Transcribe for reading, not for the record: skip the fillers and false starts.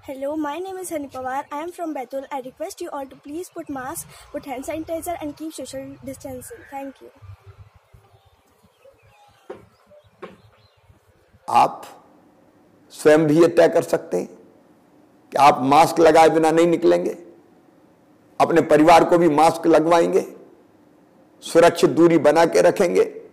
Hello, my name is Hani Pawar. I am from Betul. I request you all to please put mask, put hand sanitizer and keep social distancing. Thank you. आप स्वयं भी ये तय कर सकते हैं कि आप मास्क लगाए बिना नहीं निकलेंगे, अपने परिवार को भी मास्क लगवाएंगे, सुरक्षित दूरी बना के रखेंगे।